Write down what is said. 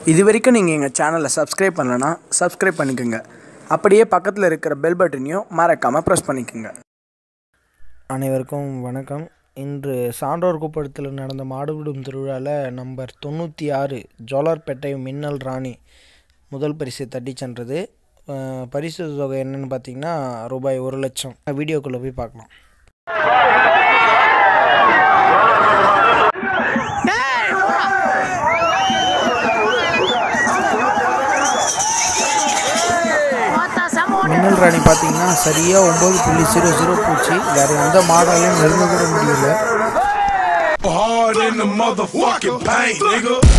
இது வரைக்கும் நீங்கள் எங்கள் சேனலை சப்ஸ்கிரைப் பண்ணலன்னா சப்ஸ்கிரைப் பண்ணிக்கோங்க. அப்படியே பக்கத்தில் இருக்கிற பெல் பட்டனையும் மறக்காமல் ப்ரெஸ் பண்ணிக்கோங்க. அனைவருக்கும் வணக்கம். இன்று சான்றோர் குப்பத்தில் நடந்த மாடுபிடும் திருவிழாவில் நம்பர் 96 ஜோலார்பேட்டை மின்னல் ராணி முதல் பரிசை தட்டி சென்றது. பரிசு தொகை என்னென்னு பார்த்தீங்கன்னா ரூபாய் 1,00,000. வீடியோக்குள்ளே போய் பார்க்கலாம். மின்னல் ராணி பார்த்தீங்கன்னா சரியாக 9.00 பூச்சி. வேறு எந்த மாடலையும் நெருங்க கூட முடியல.